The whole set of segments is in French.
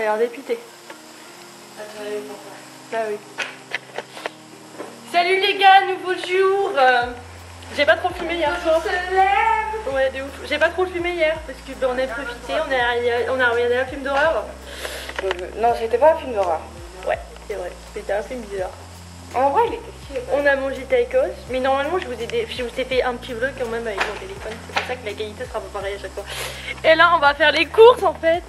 l'air dépité. Ah oui. Salut les gars, nouveau jour. J'ai pas trop fumé hier soir. Ouais, de ouf. J'ai pas trop fumé hier parce que on a profité, on a regardé un film d'horreur. Non, c'était pas un film d'horreur. Ouais, c'est vrai. C'était un film bizarre. En vrai, il était stylé. On a mangé tacos, mais normalement je vous ai fait un petit vlog quand même avec mon téléphone. C'est pour ça que la qualité sera pas pareille à chaque fois. Et là, on va faire les courses en fait.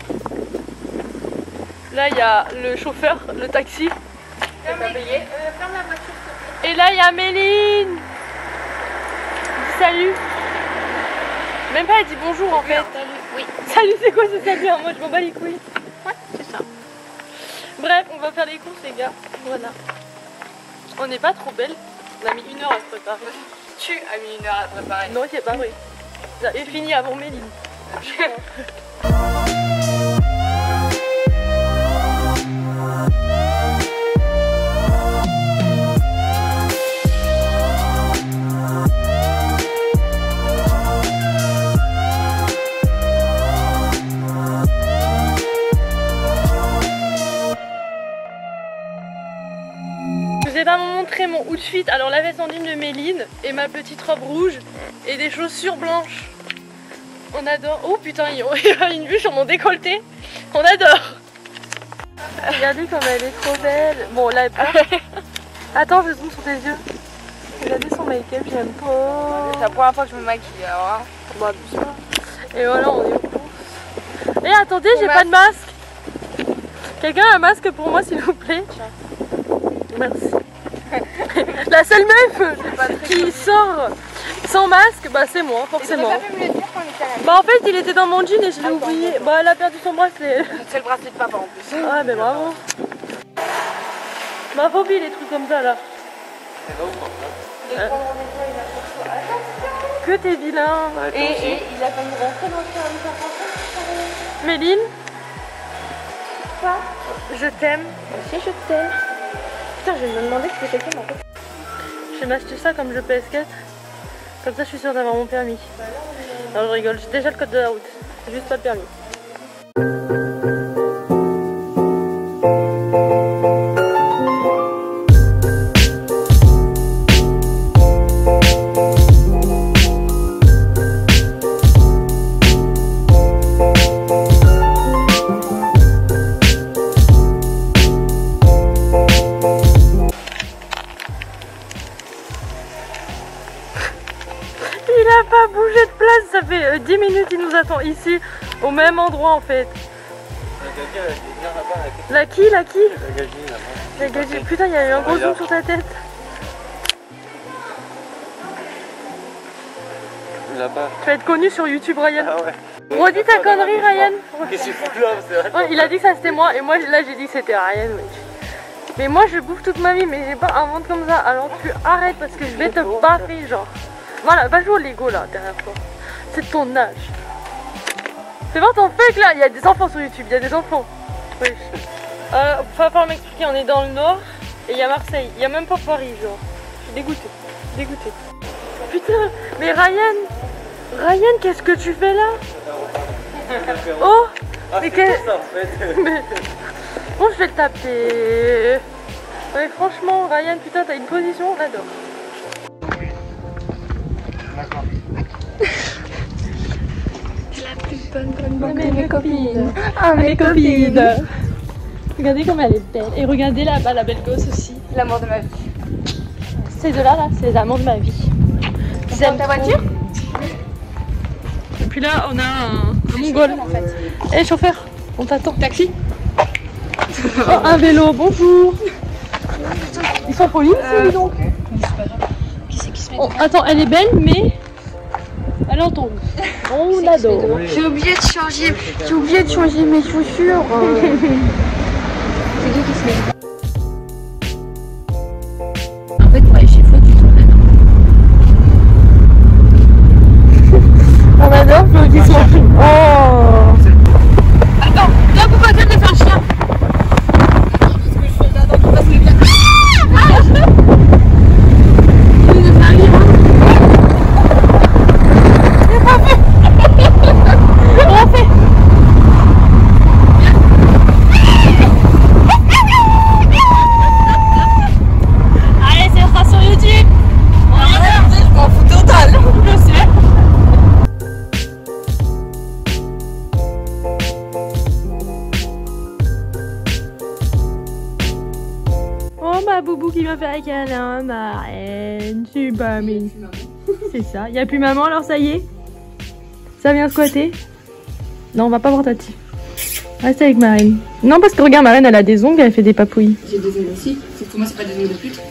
Là, il y a le chauffeur, le taxi. Ferme la voiture. Et là, il y a Méline. Dis salut. Même pas, elle dit bonjour en fait. Salut. Oui. Salut, c'est quoi ce salut? Moi, je m'en bats les couilles. Ouais, c'est ça. Bref, on va faire les courses, les gars. Voilà. On n'est pas trop belle. On a mis 1 heure à se préparer. Tu as mis 1 heure à préparer. Non, c'est pas vrai. J'avais fini avant Méline. Je vous ai pas montré mon outfit. Alors la veste en jean de Méline et ma petite robe rouge et des chaussures blanches. On adore. Oh putain, il y a une vue sur mon décolleté. On adore. Regardez comme elle est trop belle. Bon là elle part. Attends, je zoome sur tes yeux. Regardez son make-up, j'aime pas. C'est la première fois que je me maquille alors. Bah bizarre. Et voilà, on est aux courses. Et attendez, j'ai pas de masque. Quelqu'un a un masque pour moi s'il vous plaît? Merci. La seule meuf qui sort sans masque, bah c'est moi, forcément. Bah en fait il était dans mon jean et je l'ai oublié. Bah elle a perdu son bracelet. C'est le bracelet de papa en plus. Ah mais bravo. Ma phobie les trucs comme ça là. Que t'es vilain. Et il a failli rentrer dans le service informatique. Méline, Quoi? je t'aime. Aussi je t'aime. Putain, je me demandais si c'était quelqu'un en fait. Je vais m'acheter ça comme je PS4. Comme ça je suis sûre d'avoir mon permis. Non je rigole, j'ai déjà le code de la route. C'est juste pas le permis. Il a pas bougé de place, ça fait 10 minutes il nous attend ici, au même endroit en fait. La qui? La gagine. Putain, il y a eu un gros zoom sur ta tête. Là-bas. Tu vas être connu sur YouTube, Ryan. Ah ouais. Redis ta connerie, Ryan. Qu'est-ce que tu fous là? C'est vrai. Ouais, il a dit que ça c'était moi et moi là j'ai dit que c'était Ryan. Ouais. Mais moi je bouffe toute ma vie, mais j'ai pas un ventre comme ça. Alors tu arrêtes parce que je vais te baffer, genre. Voilà, va jouer au Lego là derrière toi. C'est de ton âge. C'est pas ton fake là, il y a des enfants sur YouTube, il y a des enfants. Oui. Va falloir m'expliquer, on est dans le nord et il y a Marseille, il y a même pas Paris genre. Je suis dégoûtée. Putain, mais Ryan, qu'est-ce que tu fais là? Oh, mais qu'est-ce ça en fait? mais... Bon, je vais le taper. Ouais, franchement, Ryan, putain, t'as une position, on adore. D'accord. La plus bonne de mes copines. Ah, mes copines. Regardez comme elle est belle. Et regardez là-bas, la belle gosse aussi. L'amour de ma vie. Ces deux-là, là, c'est les amants de ma vie. Dans ta voiture? Et puis là, on a un mongol. En fait. Eh, chauffeur, on t'attend. Taxi. Oh, un vélo, bonjour. Ils sont polis, dis donc. Qui c'est qui se met Oh, attends, elle est belle, mais elle entend. On l'adore. J'ai oublié de changer mes chaussures. C'est qui se met? En fait, pour aller chez Flo, tu tournes là. On adore l'applaudissement. Oh. Attends, là pourquoi tu fais un chien? Parce que je fais là dans ton basket. voilà Boubou qui va faire un câlin, marraine, super mignon. C'est ça, il n'y a plus maman alors ça y est. Ça vient squatter. Non, on va pas voir Tati. Reste avec Marine. Non, parce que regarde, Marine, elle a des ongles, elle fait des papouilles. J'ai des ongles aussi, sauf que moi c'est pas des ongles de pute.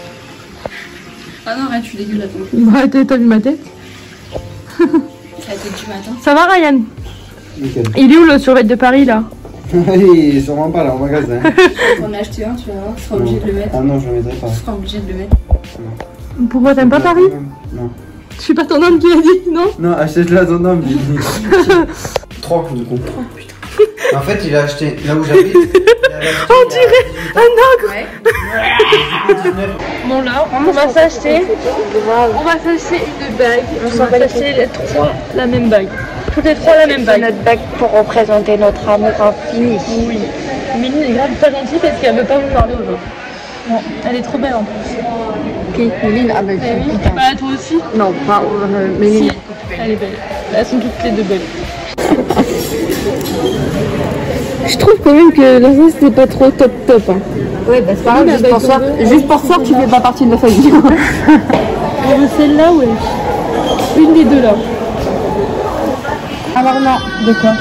Ah non, arrête, je suis dégueulasse. Bah, t'as vu ma tête? Ça a été du matin. Ça va, Ryan? Nickel. Il est où le survêt de Paris là? Il est sûrement pas là en magasin. On a acheté un, tu vas voir, tu seras obligé de le mettre. Ah non, je le mettrai pas. Tu seras obligé de le mettre. Pourquoi t'aimes pas Paris? Non. Je suis pas ton homme qui l'a dit, non? Non, achète-la ton homme. 3 du coup. Oh putain. En fait, il a acheté là où j'habite. On dirait un ogre. Ouais. Bon là, on va s'acheter. On va s'acheter une bague. On va s'acheter les 3 la même bague. Toutes les 3 la même bague. Notre bague pour représenter notre amour infini. Oui. Méline est grave pas gentille parce qu'elle veut pas vous parler aujourd'hui. Bon, elle est trop belle en plus. Qui Méline? Ah bah putain. Bah toi aussi. Non, pas Méline. Si, elle est belle. Elles sont toutes les deux belles. Je trouve quand même que l'inceste c'est pas trop top hein. Ouais bah c'est pas grave, juste pour ça tu fais pas partie de la famille. On veut celle-là ou une des deux là. Alors non, de quoi?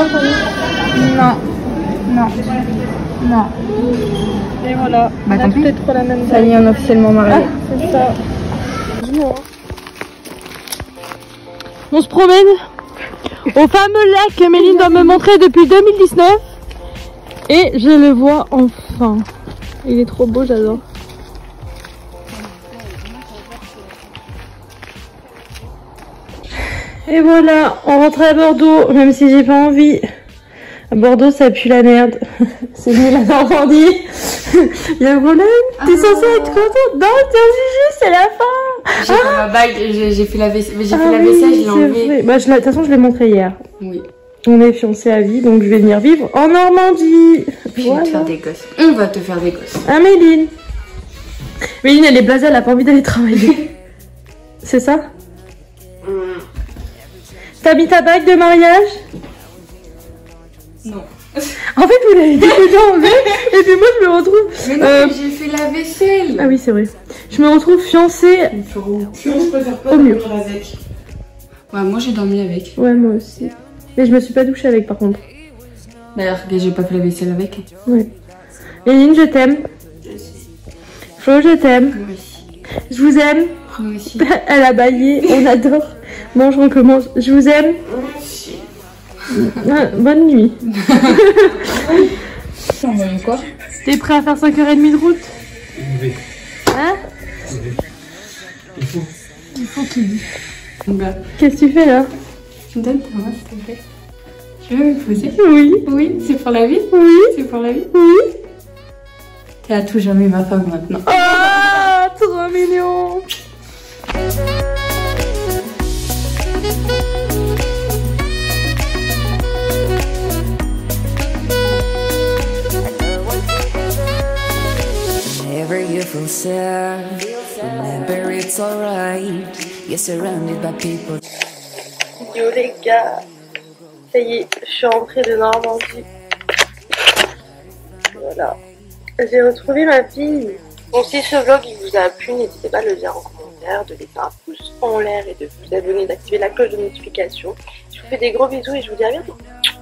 Non. Et voilà. Bah, on a tant pis. toutes les 3 la même Ça bague. y est, on est officiellement mariés. C'est ça. On se promène au fameux lac que Méline doit me montrer depuis 2019. Et je le vois enfin. Il est trop beau, j'adore. Et voilà, on rentre à Bordeaux, même si j'ai pas envie. À Bordeaux, ça pue la merde. C'est nul à Normandie. Il y a Roland. T'es censée être contente? Non, t'es juste, c'est la fin. J'ai fait ma bague, j'ai fait la vaisselle, Ah je oui, l'ai enlevée. bah, de toute façon, je l'ai montré hier. Oui. On est fiancés à vie, donc je vais venir vivre en Normandie. Puis je vais te faire des gosses. On va te faire des gosses. Ah, Méline. Méline, elle est blasée, elle a pas envie d'aller travailler. C'est ça? T'as mis ta bague de mariage? Non. En fait, vous l'avez déjà enlevé, et puis moi, je me retrouve... Mais non, mais j'ai fait la vaisselle. Ah oui, c'est vrai. Je me retrouve fiancée Je préfère pas au mur. dormir avec. Ouais, moi j'ai dormi avec. Ouais, moi aussi. Mais je me suis pas douchée avec, par contre. Bah alors, j'ai pas fait la vaisselle avec. Ouais. Méline, je t'aime. Flo, je t'aime. Moi aussi. Je vous aime. Moi aussi. Elle a baillé, on adore. Bon, je recommence. Je vous aime. Ah, bonne nuit. On va quoi? T'es prêt à faire 5h30 de route? Hein? Il faut qu'il dise. Qu'est-ce que tu fais là? Donne ta main s'il te plaît. Tu veux me poser? Oui. Oui, c'est pour la vie? Oui. C'est pour la vie? Oui. T'es à tout jamais ma femme maintenant. Ah, trop mignon. Whenever you feel sad, remember it's alright. You're surrounded by people. Yo les gars, ça y est, je suis rentrée de Normandie. Voilà, j'ai retrouvé ma fille. Donc si ce vlog il vous a plu, n'hésitez pas à le dire en commentaire, de laisser un pouce en l'air et de vous abonner, d'activer la cloche de notification. Je vous fais des gros bisous et je vous dis à bientôt.